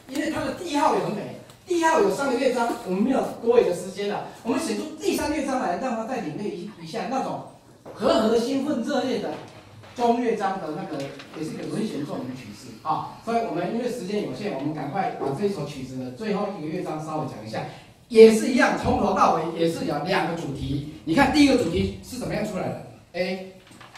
因为它的第一号也很美。第一号有3个乐章，我们没有多余的时间了，我们选出第3乐章来，让它再领略一下那种和兴奋热烈的中乐章的那个，也是一个轮旋奏鸣曲式啊。所以我们因为时间有限，我们赶快把这首曲子的最后一个乐章稍微讲一下。也是一样，从头到尾也是有2个主题。你看第一个主题是怎么样出来的 ？A。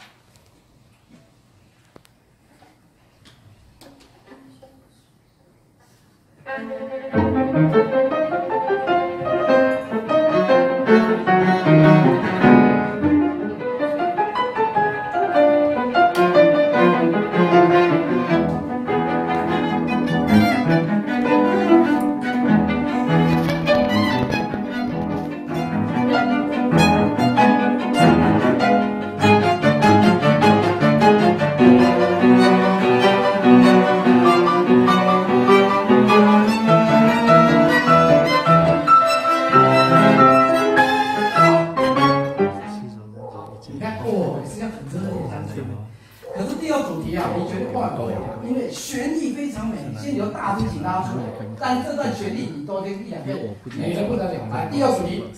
可是第2主题啊，你绝对忘不了，因为旋律非常美，先由大提琴拉出来，但这段旋律你多听1、2遍，美得不得了。来，第2主题。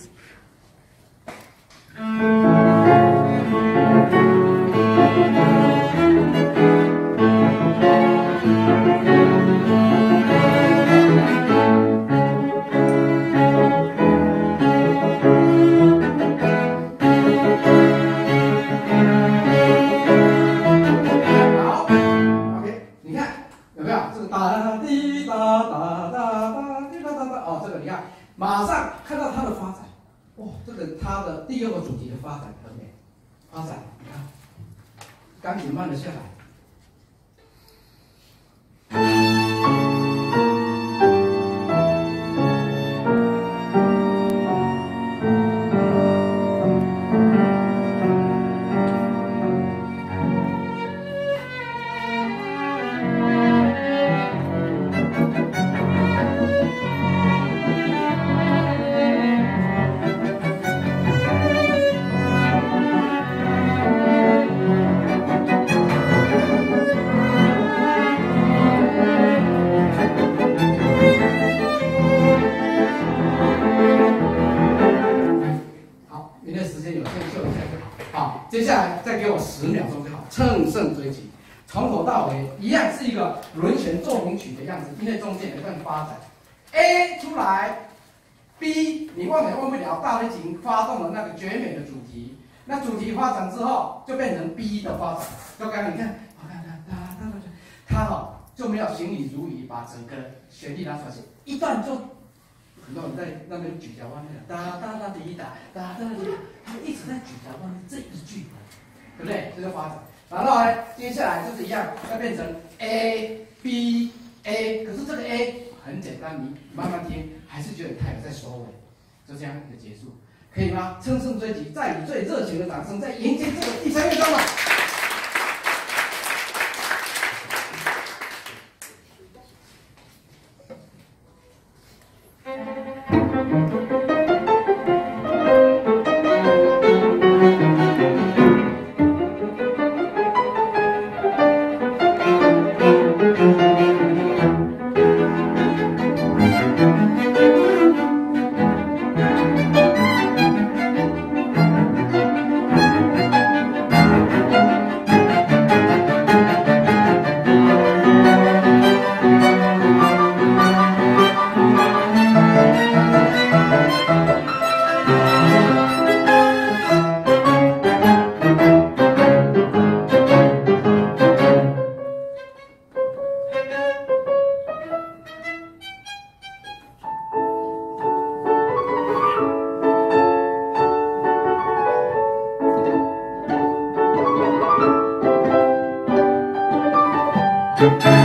马上看到它的发展，哇，这个它的第2个主题的发展很美，发展你看，钢琴慢了下来。接下来再给我10秒钟就好，乘胜追击，从头到尾一样是一个轮旋奏鸣曲的样子，因为中间有一段发展 ，A 出来 ，B 你忘不了大提琴发动了那个绝美的主题，那主题发展之后就变成 B 的发展，就刚刚你看，它就没有行礼如仪把整个旋律拿出来，一段就。很多人在那边举脚弯那个哒哒哒滴哒哒哒滴，他们一直在举脚弯这一句，对不对？这就发展。然后呢，接下来就是一样，要变成 A B A， 可是这个 A 很简单，你慢慢听，还是觉得它有在收尾，就这样的结束，可以吗？乘胜追击，再以最热情的掌声，再迎接这个第3乐章吧。 Thank you.